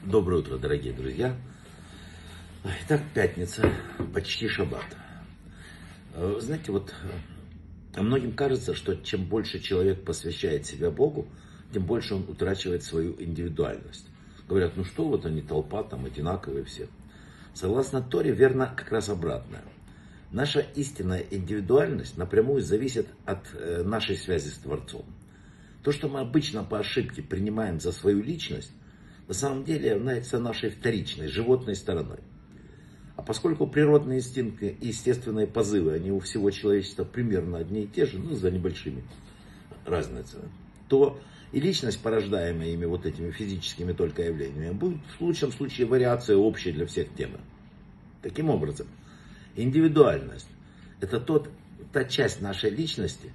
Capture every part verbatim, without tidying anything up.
Доброе утро, дорогие друзья. Итак, пятница, почти шаббат. Знаете, вот многим кажется, что чем больше человек посвящает себя Богу, тем больше он утрачивает свою индивидуальность. Говорят, ну что вот они, толпа, там одинаковые все. Согласно Торе, верно как раз обратное. Наша истинная индивидуальность напрямую зависит от нашей связи с Творцом. То, что мы обычно по ошибке принимаем за свою личность, на самом деле является нашей вторичной, животной стороной. А поскольку природные инстинкты и естественные позывы, они у всего человечества примерно одни и те же, ну, за небольшими разницами, то и личность, порождаемая ими вот этими физическими только явлениями, будет в лучшем случае вариация общей для всех темы. Таким образом, индивидуальность – это тот, та часть нашей личности,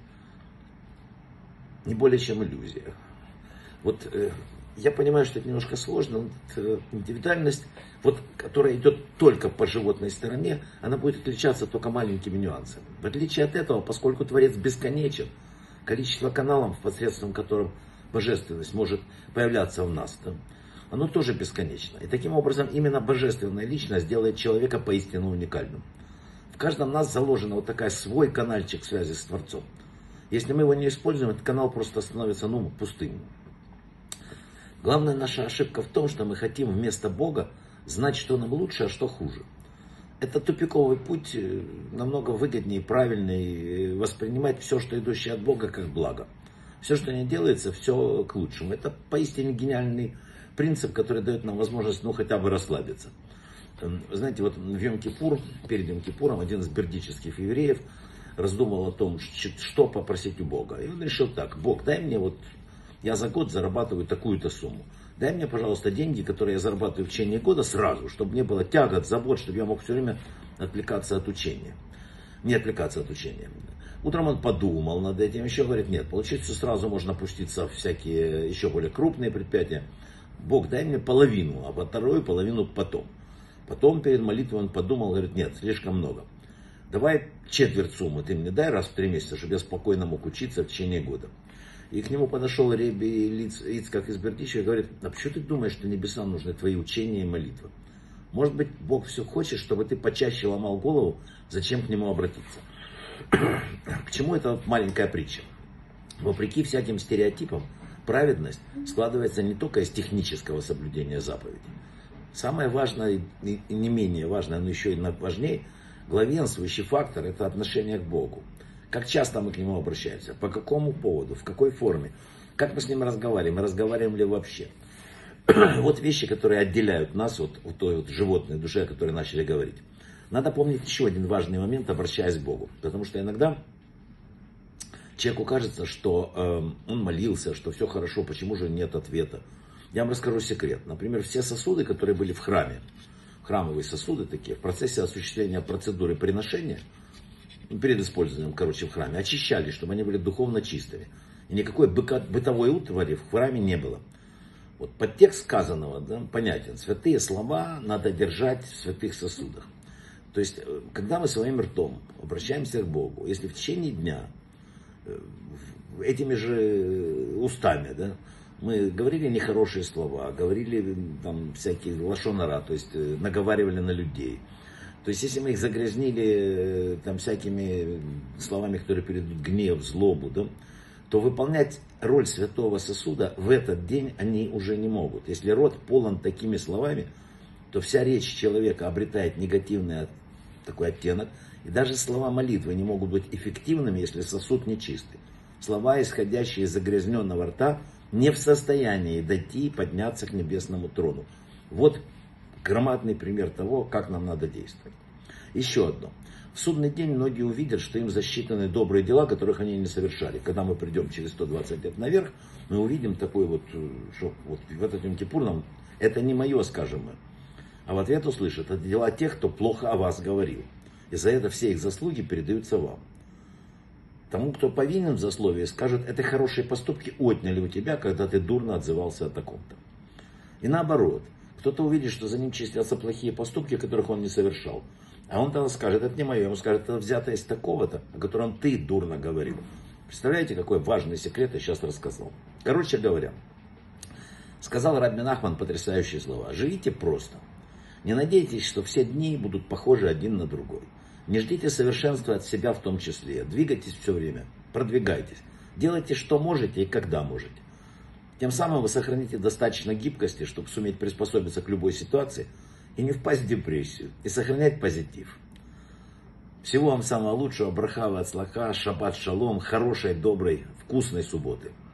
не более чем иллюзия. Вот э, я понимаю, что это немножко сложно, но э, индивидуальность, вот, которая идет только по животной стороне, она будет отличаться только маленькими нюансами. В отличие от этого, поскольку Творец бесконечен, количество каналов, посредством которым божественность может появляться в нас, да, оно тоже бесконечно. И таким образом именно божественная личность делает человека поистину уникальным. В каждом нас заложена вот такая свой канальчик связи с Творцом. Если мы его не используем, этот канал просто становится, ну, пустым. Главная наша ошибка в том, что мы хотим вместо Бога знать, что нам лучше, а что хуже. Это тупиковый путь, намного выгоднее и правильнее воспринимать все, что идущее от Бога, как благо. Все, что не делается, все к лучшему. Это поистине гениальный принцип, который дает нам возможность, ну, хотя бы расслабиться. Знаете, вот в Йом-Кипур, перед Йом-Кипуром, один из бердических евреев раздумывал о том, что попросить у Бога. И он решил так: Бог, дай мне вот, я за год зарабатываю такую-то сумму. Дай мне, пожалуйста, деньги, которые я зарабатываю в течение года сразу, чтобы не было тягот, забот, чтобы я мог все время отвлекаться от учения. Не отвлекаться от учения. Утром он подумал над этим, еще говорит, нет, получится сразу можно пуститься в всякие еще более крупные предприятия. Бог, дай мне половину, а вторую половину потом. Потом перед молитвой он подумал, говорит, нет, слишком много. Давай четверть суммы ты мне дай раз в три месяца, чтобы я спокойно мог учиться в течение года. И к нему подошел Ребби Ицхак из Бердичева и говорит, а почему ты думаешь, что небесам нужны твои учения и молитвы? Может быть, Бог все хочет, чтобы ты почаще ломал голову, зачем к нему обратиться? К чему эта маленькая притча? Вопреки всяким стереотипам, праведность складывается не только из технического соблюдения заповедей. Самое важное и не менее важное, но еще и важнее, главенствующий фактор – это отношение к Богу. Как часто мы к Нему обращаемся, по какому поводу, в какой форме, как мы с Ним разговариваем, мы разговариваем ли вообще. Вот вещи, которые отделяют нас от, от той вот животной души, о которой начали говорить. Надо помнить еще один важный момент, обращаясь к Богу. Потому что иногда человеку кажется, что э, он молился, что все хорошо, почему же нет ответа. Я вам расскажу секрет. Например, все сосуды, которые были в храме, храмовые сосуды такие, в процессе осуществления процедуры приношения, перед использованием, короче, в храме, очищались, чтобы они были духовно чистыми. И никакой бытовой утвари в храме не было. Вот подтекст сказанного, да, понятен. Святые слова надо держать в святых сосудах. То есть, когда мы своим ртом обращаемся к Богу, если в течение дня этими же устами, да, мы говорили нехорошие слова, говорили там всякие лашон ара, то есть наговаривали на людей. То есть, если мы их загрязнили там всякими словами, которые передают гнев, злобу, да, то выполнять роль святого сосуда в этот день они уже не могут. Если рот полон такими словами, то вся речь человека обретает негативный такой оттенок. И даже слова молитвы не могут быть эффективными, если сосуд нечистый. Слова, исходящие из загрязненного рта, не в состоянии дойти и подняться к небесному трону. Вот громадный пример того, как нам надо действовать. Еще одно. В судный день многие увидят, что им засчитаны добрые дела, которых они не совершали. Когда мы придем через сто двадцать лет наверх, мы увидим такой вот, что вот в этот Йом-Кипур нам, это не мое, скажем мы. А в ответ услышат, это дела тех, кто плохо о вас говорил. И за это все их заслуги передаются вам. Тому, кто повинен в засловии, скажут, это хорошие поступки отняли у тебя, когда ты дурно отзывался о таком-то. И наоборот, кто-то увидит, что за ним числятся плохие поступки, которых он не совершал. А он тогда скажет, это не мое, ему скажет, это взято из такого-то, о котором ты дурно говорил. Представляете, какой важный секрет я сейчас рассказал. Короче говоря, Сказал Рабби Нахман потрясающие слова. Живите просто. Не надейтесь, что все дни будут похожи один на другой. Не ждите совершенства от себя в том числе. Двигайтесь все время. Продвигайтесь. Делайте, что можете и когда можете. Тем самым вы сохраните достаточно гибкости, чтобы суметь приспособиться к любой ситуации и не впасть в депрессию. И сохранять позитив. Всего вам самого лучшего. Браха ва ацлаха, шаббат шалом, хорошей, доброй, вкусной субботы.